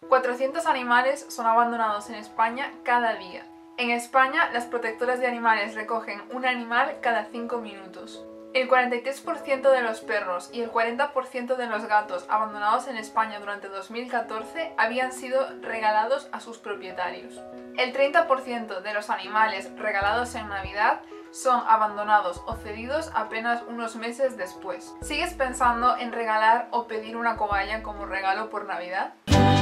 400 animales son abandonados en España cada día. En España, las protectoras de animales recogen un animal cada 5 minutos. El 43% de los perros y el 40% de los gatos abandonados en España durante 2014 habían sido regalados a sus propietarios. El 30% de los animales regalados en Navidad son abandonados o cedidos apenas unos meses después. ¿Sigues pensando en regalar o pedir una cobaya como regalo por Navidad?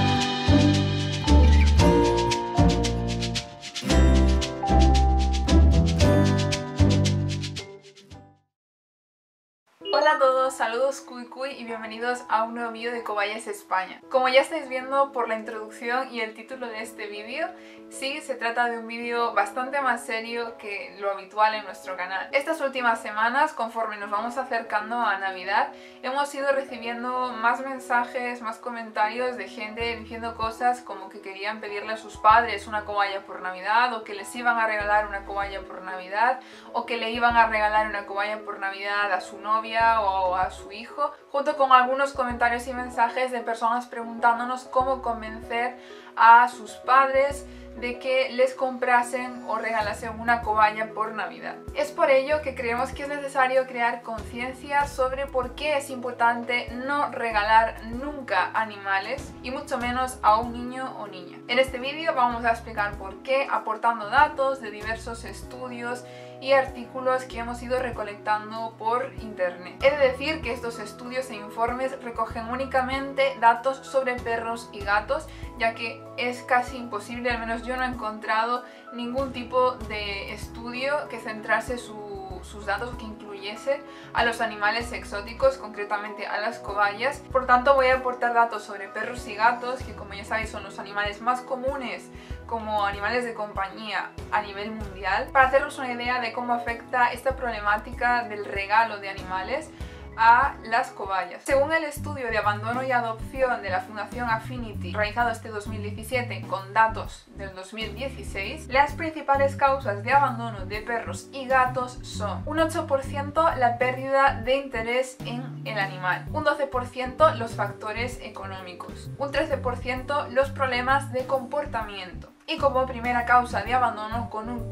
Hola a todos, saludos cuy y bienvenidos a un nuevo vídeo de Cobayas España. Como ya estáis viendo por la introducción y el título de este vídeo, sí, se trata de un vídeo bastante más serio que lo habitual en nuestro canal. Estas últimas semanas, conforme nos vamos acercando a Navidad, hemos ido recibiendo más mensajes, más comentarios de gente diciendo cosas como que querían pedirle a sus padres una cobaya por Navidad, o que les iban a regalar una cobaya por Navidad, o que le iban a regalar una cobaya por Navidad a su novia o a su hijo, junto con algunos comentarios y mensajes de personas preguntándonos cómo convencer a sus padres de que les comprasen o regalasen una cobaya por Navidad. Es por ello que creemos que es necesario crear conciencia sobre por qué es importante no regalar nunca animales y mucho menos a un niño o niña. En este vídeo vamos a explicar por qué, aportando datos de diversos estudios y artículos que hemos ido recolectando por internet. He de decir que estos estudios e informes recogen únicamente datos sobre perros y gatos, ya que es casi imposible, al menos yo no he encontrado ningún tipo de estudio que centrase sus datos, que incluyese a los animales exóticos, concretamente a las cobayas. Por tanto, voy a aportar datos sobre perros y gatos, que como ya sabéis son los animales más comunes como animales de compañía a nivel mundial, para haceros una idea de cómo afecta esta problemática del regalo de animales a las cobayas. Según el estudio de abandono y adopción de la Fundación Affinity, realizado este 2017 con datos del 2016, las principales causas de abandono de perros y gatos son un 8% la pérdida de interés en el animal, un 12% los factores económicos, un 13% los problemas de comportamiento, y como primera causa de abandono, con un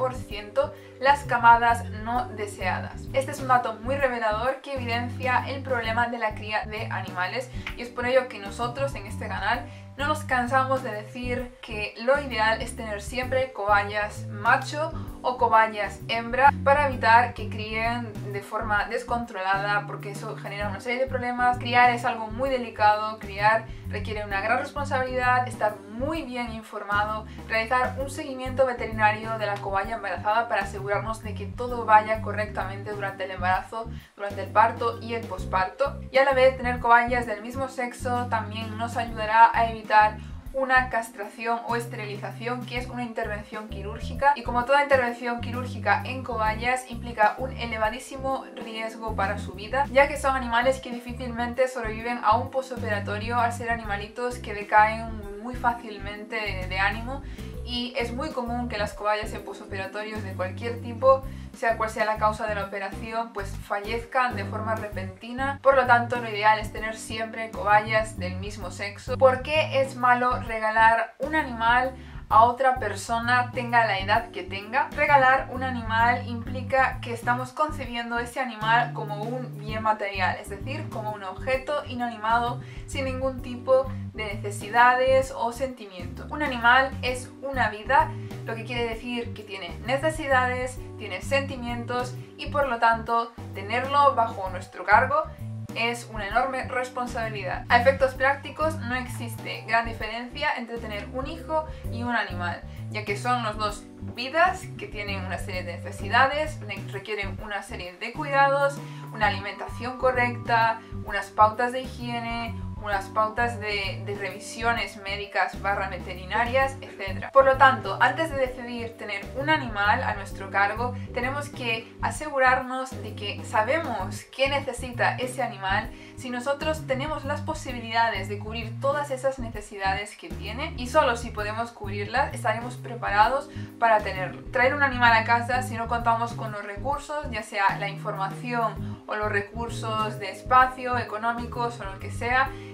15%, las camadas no deseadas. Este es un dato muy revelador que evidencia el problema de la cría de animales, y es por ello que nosotros en este canal no nos cansamos de decir que lo ideal es tener siempre cobayas macho o cobayas hembra para evitar que críen de forma descontrolada, porque eso genera una serie de problemas. Criar es algo muy delicado, criar requiere una gran responsabilidad, estar muy bien informado, realizar un seguimiento veterinario de la cobaya embarazada para asegurarnos de que todo vaya correctamente durante el embarazo, durante el parto y el posparto. Y a la vez tener cobayas del mismo sexo también nos ayudará a evitar una castración o esterilización, que es una intervención quirúrgica, y como toda intervención quirúrgica en cobayas implica un elevadísimo riesgo para su vida, ya que son animales que difícilmente sobreviven a un postoperatorio, al ser animalitos que decaen muy fácilmente de ánimo, y es muy común que las cobayas en postoperatorios de cualquier tipo, sea cual sea la causa de la operación, pues fallezcan de forma repentina. Por lo tanto, lo ideal es tener siempre cobayas del mismo sexo. ¿Por qué es malo regalar un animal a otra persona, tenga la edad que tenga? Regalar un animal implica que estamos concebiendo ese animal como un bien material, es decir, como un objeto inanimado sin ningún tipo de necesidades o sentimiento. Un animal es una vida, lo que quiere decir que tiene necesidades, tiene sentimientos, y por lo tanto tenerlo bajo nuestro cargo es una enorme responsabilidad. A efectos prácticos no existe gran diferencia entre tener un hijo y un animal, ya que son los dos vidas que tienen una serie de necesidades, requieren una serie de cuidados, una alimentación correcta, unas pautas de higiene, unas pautas de revisiones médicas / veterinarias, etc. Por lo tanto, antes de decidir tener un animal a nuestro cargo, tenemos que asegurarnos de que sabemos qué necesita ese animal, si nosotros tenemos las posibilidades de cubrir todas esas necesidades que tiene, y solo si podemos cubrirlas estaremos preparados para tenerlo. Traer un animal a casa, si no contamos con los recursos, ya sea la información o los recursos de espacio, económicos o lo que sea,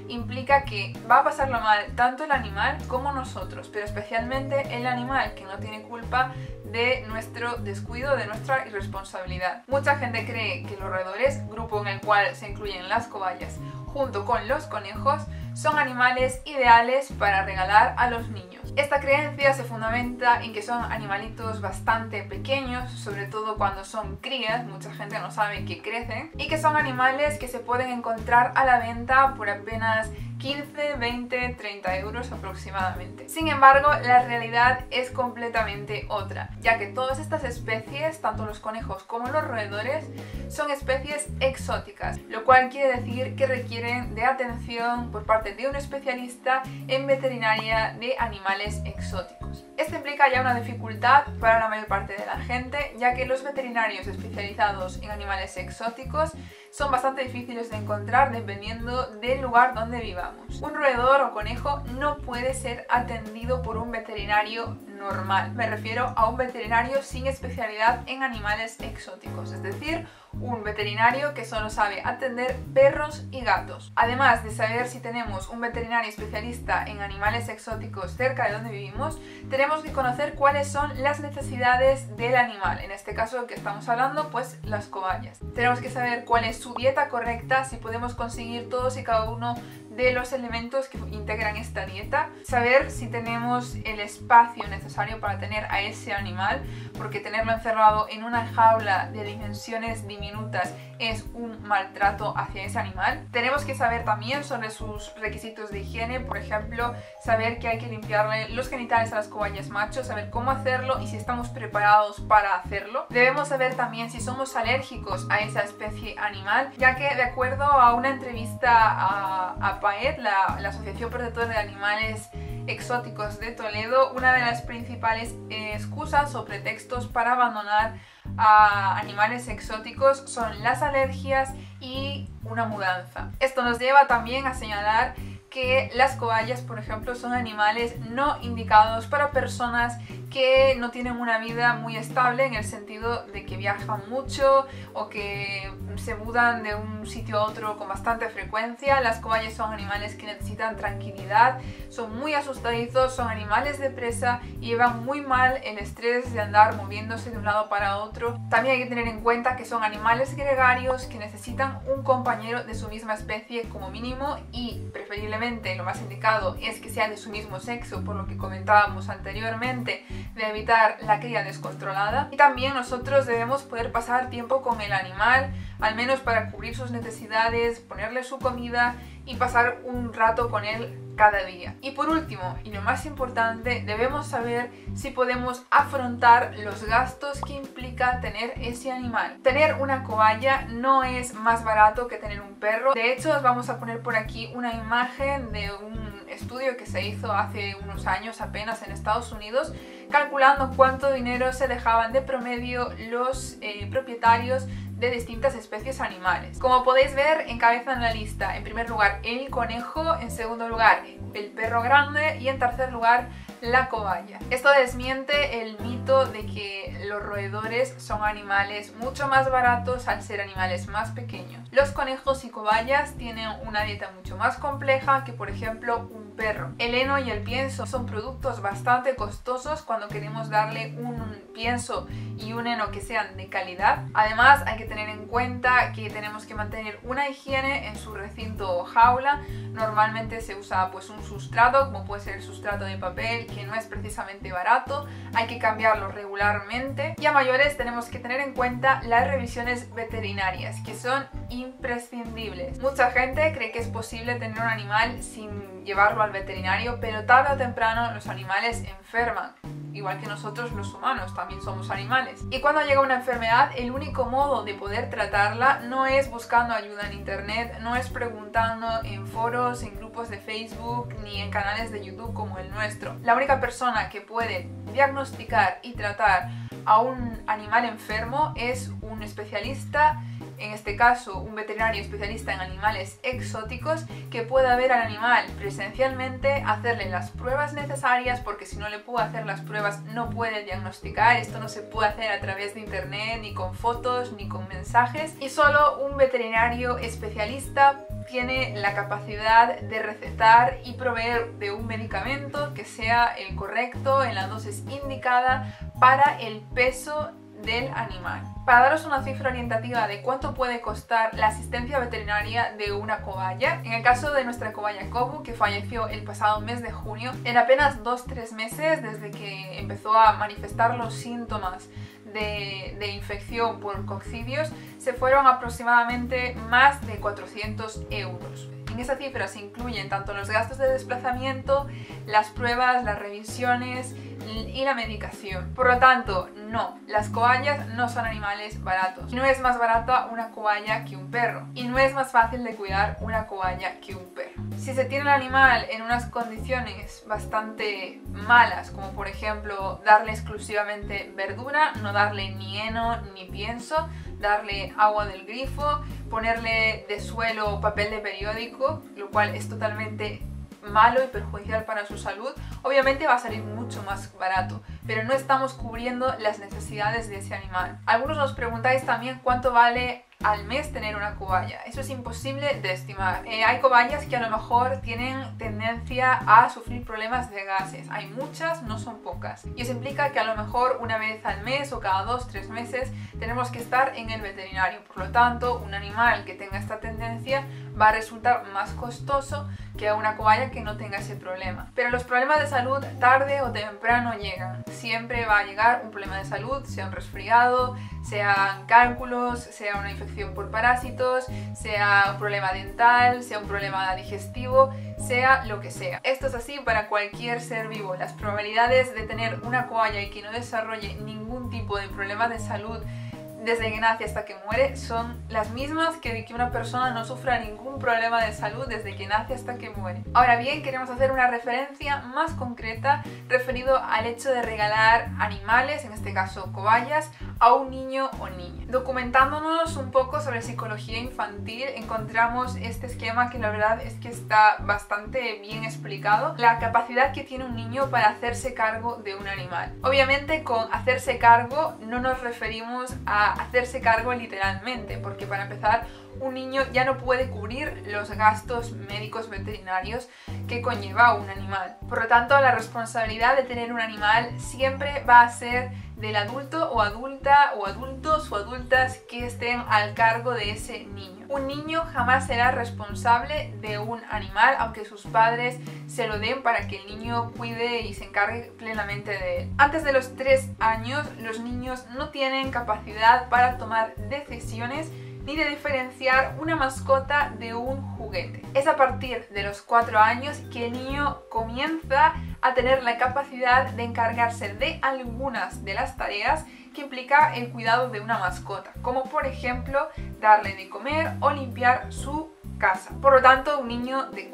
implica que va a pasarlo mal tanto el animal como nosotros, pero especialmente el animal, que no tiene culpa de nuestro descuido, de nuestra irresponsabilidad. Mucha gente cree que los roedores, grupo en el cual se incluyen las cobayas, junto con los conejos, son animales ideales para regalar a los niños. Esta creencia se fundamenta en que son animalitos bastante pequeños, sobre todo cuando son crías, mucha gente no sabe que crecen, y que son animales que se pueden encontrar a la venta por apenas 15, 20, 30 euros aproximadamente. Sin embargo, la realidad es completamente otra, ya que todas estas especies, tanto los conejos como los roedores, son especies exóticas, lo cual quiere decir que requieren de atención por parte de un especialista en veterinaria de animales exóticos. Esto implica ya una dificultad para la mayor parte de la gente, ya que los veterinarios especializados en animales exóticos son bastante difíciles de encontrar dependiendo del lugar donde vivamos. Un roedor o conejo no puede ser atendido por un veterinario normal. Me refiero a un veterinario sin especialidad en animales exóticos, es decir, un veterinario que solo sabe atender perros y gatos. Además de saber si tenemos un veterinario especialista en animales exóticos cerca de donde vivimos, tenemos que conocer cuáles son las necesidades del animal. En este caso que estamos hablando, pues las cobayas. Tenemos que saber cuál es su dieta correcta, si podemos conseguir todos y cada uno de los elementos que integran esta dieta, saber si tenemos el espacio necesario para tener a ese animal, porque tenerlo encerrado en una jaula de dimensiones diminutas es un maltrato hacia ese animal. Tenemos que saber también sobre sus requisitos de higiene, por ejemplo, saber que hay que limpiarle los genitales a las cobayas machos, saber cómo hacerlo y si estamos preparados para hacerlo. Debemos saber también si somos alérgicos a esa especie animal, ya que de acuerdo a una entrevista a PAET, la Asociación Protectora de Animales Exóticos de Toledo, una de las principales excusas o pretextos para abandonar a animales exóticos son las alergias y una mudanza. Esto nos lleva también a señalar que las cobayas, por ejemplo, son animales no indicados para personas que no tienen una vida muy estable, en el sentido de que viajan mucho o que se mudan de un sitio a otro con bastante frecuencia. Las cobayas son animales que necesitan tranquilidad, son muy asustadizos, son animales de presa y llevan muy mal el estrés de andar moviéndose de un lado para otro. También hay que tener en cuenta que son animales gregarios que necesitan un compañero de su misma especie como mínimo, y preferiblemente lo más indicado es que sea de su mismo sexo, por lo que comentábamos anteriormente, de evitar la cría descontrolada. Y también nosotros debemos poder pasar tiempo con el animal, al menos para cubrir sus necesidades, ponerle su comida y pasar un rato con él cada día. Y por último, y lo más importante, debemos saber si podemos afrontar los gastos que implica tener ese animal. Tener una cobaya no es más barato que tener un perro. De hecho, os vamos a poner por aquí una imagen de un estudio que se hizo hace unos años apenas en Estados Unidos, calculando cuánto dinero se dejaban de promedio los propietarios de distintas especies animales. Como podéis ver, encabezan la lista en primer lugar el conejo, en segundo lugar el perro grande y en tercer lugar la cobaya. Esto desmiente el mito de que los roedores son animales mucho más baratos al ser animales más pequeños. Los conejos y cobayas tienen una dieta mucho más compleja que, por ejemplo, un perro. El heno y el pienso son productos bastante costosos cuando queremos darle un pienso y un heno que sean de calidad. Además, hay que tener en cuenta que tenemos que mantener una higiene en su recinto o jaula. Normalmente se usa pues un sustrato, como puede ser el sustrato de papel, que no es precisamente barato, hay que cambiarlo regularmente. Y a mayores tenemos que tener en cuenta las revisiones veterinarias, que son imprescindibles. Mucha gente cree que es posible tener un animal sin llevarlo al veterinario, pero tarde o temprano los animales enferman. Igual que nosotros los humanos, también somos animales. Y cuando llega una enfermedad, el único modo de poder tratarla no es buscando ayuda en internet, no es preguntando en foros, en grupos de Facebook, ni en canales de YouTube como el nuestro. La única persona que puede diagnosticar y tratar a un animal enfermo es un especialista en este caso un veterinario especialista en animales exóticos, que pueda ver al animal presencialmente, hacerle las pruebas necesarias, porque si no le puedo hacer las pruebas no puede diagnosticar. Esto no se puede hacer a través de internet, ni con fotos, ni con mensajes, y solo un veterinario especialista tiene la capacidad de recetar y proveer de un medicamento que sea el correcto, en la dosis indicada para el peso del animal. Para daros una cifra orientativa de cuánto puede costar la asistencia veterinaria de una cobaya, en el caso de nuestra cobaya Kobu, que falleció el pasado mes de junio, en apenas 2-3 meses desde que empezó a manifestar los síntomas de infección por coccidios, se fueron aproximadamente más de 400 euros. En esa cifra se incluyen tanto los gastos de desplazamiento, las pruebas, las revisiones y la medicación. Por lo tanto, no, las cobayas no son animales baratos. No es más barata una cobaya que un perro, y no es más fácil de cuidar una cobaya que un perro. Si se tiene el animal en unas condiciones bastante malas, como por ejemplo darle exclusivamente verdura, no darle ni heno ni pienso, darle agua del grifo, ponerle de suelo papel de periódico, lo cual es totalmente malo y perjudicial para su salud, obviamente va a salir mucho más barato, pero no estamos cubriendo las necesidades de ese animal. Algunos nos preguntáis también cuánto vale al mes tener una cobaya. Eso es imposible de estimar. Hay cobayas que a lo mejor tienen tendencia a sufrir problemas de gases. Hay muchas, no son pocas. Y eso implica que a lo mejor una vez al mes o cada 2-3 meses tenemos que estar en el veterinario. Por lo tanto, un animal que tenga esta tendencia va a resultar más costoso que a una cobaya que no tenga ese problema. Pero los problemas de salud tarde o temprano llegan. Siempre va a llegar un problema de salud, sea un resfriado, sean cálculos, sea una infección por parásitos, sea un problema dental, sea un problema digestivo, sea lo que sea. Esto es así para cualquier ser vivo. Las probabilidades de tener una cobaya y que no desarrolle ningún tipo de problema de salud desde que nace hasta que muere son las mismas que de que una persona no sufra ningún problema de salud desde que nace hasta que muere. Ahora bien, queremos hacer una referencia más concreta referido al hecho de regalar animales, en este caso cobayas, a un niño o niña. Documentándonos un poco sobre psicología infantil, encontramos este esquema que la verdad es que está bastante bien explicado, la capacidad que tiene un niño para hacerse cargo de un animal. Obviamente con hacerse cargo no nos referimos a hacerse cargo literalmente, porque para empezar un niño ya no puede cubrir los gastos médicos veterinarios que conlleva un animal. Por lo tanto, la responsabilidad de tener un animal siempre va a ser del adulto o adulta o adultos o adultas que estén al cargo de ese niño. Un niño jamás será responsable de un animal, aunque sus padres se lo den para que el niño cuide y se encargue plenamente de él. Antes de los 3 años, los niños no tienen capacidad para tomar decisiones ni de diferenciar una mascota de un juguete. Es a partir de los 4 años que el niño comienza a tener la capacidad de encargarse de algunas de las tareas que implica el cuidado de una mascota, como por ejemplo darle de comer o limpiar su casa. Por lo tanto, un niño de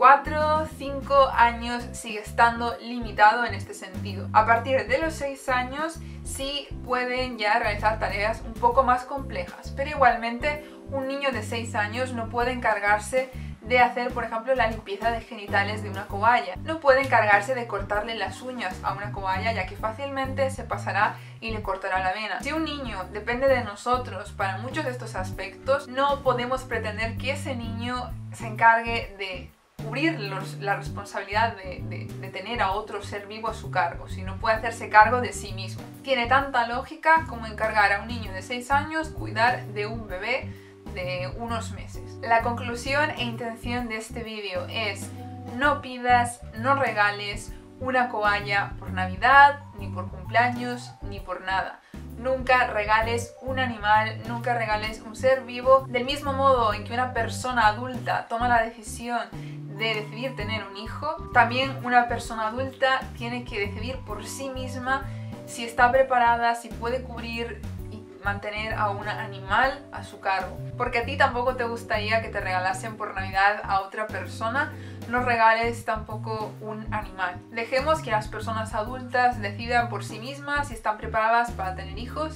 4-5 años sigue estando limitado en este sentido. A partir de los 6 años sí pueden ya realizar tareas un poco más complejas, pero igualmente un niño de 6 años no puede encargarse de hacer, por ejemplo, la limpieza de genitales de una cobaya. No puede encargarse de cortarle las uñas a una cobaya, ya que fácilmente se pasará y le cortará la vena. Si un niño depende de nosotros para muchos de estos aspectos, no podemos pretender que ese niño se encargue de cubrir la responsabilidad de tener a otro ser vivo a su cargo, si no puede hacerse cargo de sí mismo. Tiene tanta lógica como encargar a un niño de 6 años cuidar de un bebé de unos meses. La conclusión e intención de este vídeo es: no pidas, no regales una cobaya por Navidad, ni por cumpleaños, ni por nada. Nunca regales un animal, nunca regales un ser vivo. Del mismo modo en que una persona adulta toma la decisión de decidir tener un hijo, también una persona adulta tiene que decidir por sí misma si está preparada, si puede cubrir mantener a un animal a su cargo. Porque a ti tampoco te gustaría que te regalasen por Navidad a otra persona, no regales tampoco un animal. Dejemos que las personas adultas decidan por sí mismas si están preparadas para tener hijos.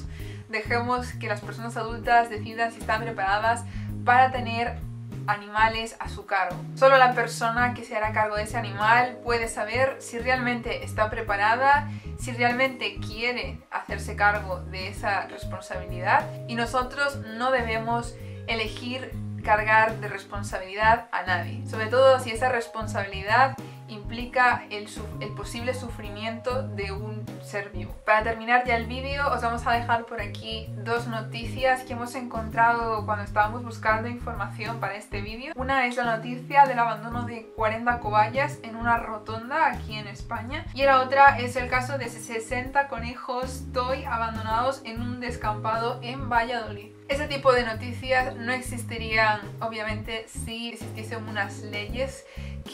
dejemos que las personas adultas decidan si están preparadas para tener animales a su cargo. Solo la persona que se hará cargo de ese animal puede saber si realmente está preparada, si realmente quiere hacerse cargo de esa responsabilidad, y nosotros no debemos elegir cargar de responsabilidad a nadie, sobre todo si esa responsabilidad implica el posible sufrimiento de un ser vivo. Para terminar ya el vídeo, os vamos a dejar por aquí dos noticias que hemos encontrado cuando estábamos buscando información para este vídeo. Una es la noticia del abandono de 40 cobayas en una rotonda aquí en España, y la otra es el caso de 60 conejos toy abandonados en un descampado en Valladolid. Ese tipo de noticias no existirían, obviamente, si existiesen unas leyes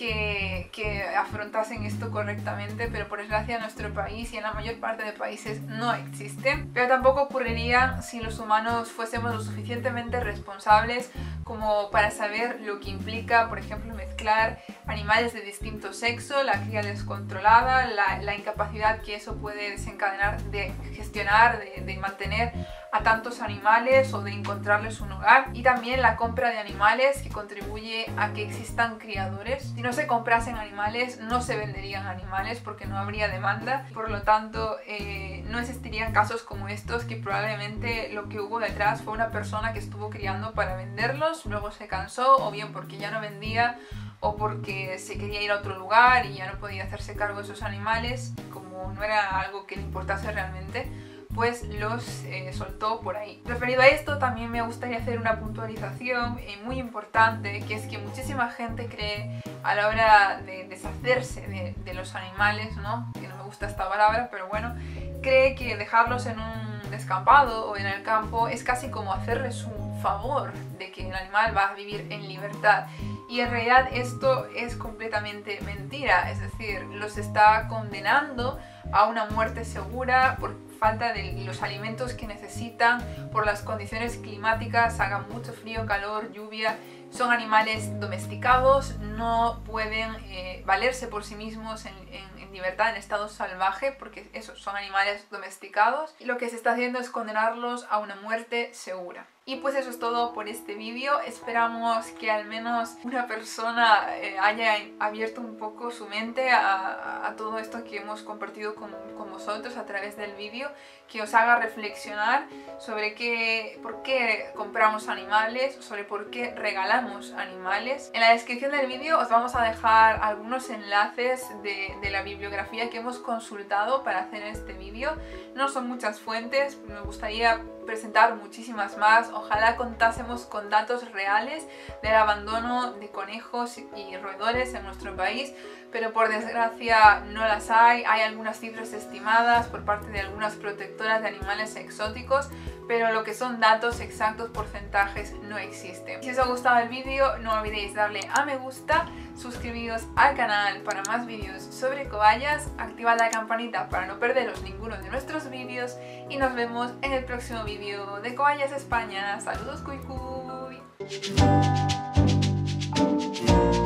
que afrontasen esto correctamente, pero por desgracia en nuestro país y en la mayor parte de países no existen. Pero tampoco ocurriría si los humanos fuésemos lo suficientemente responsables como para saber lo que implica, por ejemplo, mezclar animales de distinto sexo, la cría descontrolada, la incapacidad que eso puede desencadenar de gestionar, de mantener a tantos animales o de encontrarles un hogar, y también la compra de animales, que contribuye a que existan criadores. Si no se comprasen animales, no se venderían animales porque no habría demanda, por lo tanto no existirían casos como estos, que probablemente lo que hubo detrás fue una persona que estuvo criando para venderlos, luego se cansó, o bien porque ya no vendía o porque se quería ir a otro lugar y ya no podía hacerse cargo de esos animales, como no era algo que le importase realmente, pues los soltó por ahí. Referido a esto, también me gustaría hacer una puntualización muy importante, que es que muchísima gente cree a la hora de deshacerse de los animales, ¿no? Que no me gusta esta palabra, pero bueno, cree que dejarlos en un descampado o en el campo es casi como hacerles un favor, de que el animal va a vivir en libertad. Y en realidad esto es completamente mentira, es decir, los está condenando a una muerte segura por falta de los alimentos que necesitan, por las condiciones climáticas, haga mucho frío, calor, lluvia. Son animales domesticados, no pueden valerse por sí mismos en libertad, en estado salvaje, porque esos son animales domesticados, y lo que se está haciendo es condenarlos a una muerte segura. Y pues eso es todo por este vídeo. Esperamos que al menos una persona haya abierto un poco su mente a todo esto que hemos compartido con vosotros a través del vídeo, que os haga reflexionar sobre por qué compramos animales, sobre por qué regalamos animales. En la descripción del vídeo os vamos a dejar algunos enlaces de la bibliografía que hemos consultado para hacer este vídeo. No son muchas fuentes, me gustaría presentar muchísimas más. Ojalá contásemos con datos reales del abandono de conejos y roedores en nuestro país, pero por desgracia no las hay. Hay algunas cifras estimadas por parte de algunas protectoras de animales exóticos, pero lo que son datos exactos, porcentajes, no existen. Si os ha gustado el vídeo, no olvidéis darle a me gusta, suscribiros al canal para más vídeos sobre cobayas, activad la campanita para no perderos ninguno de nuestros vídeos, y nos vemos en el próximo vídeo de Cobayas España. Saludos, cuy cuy.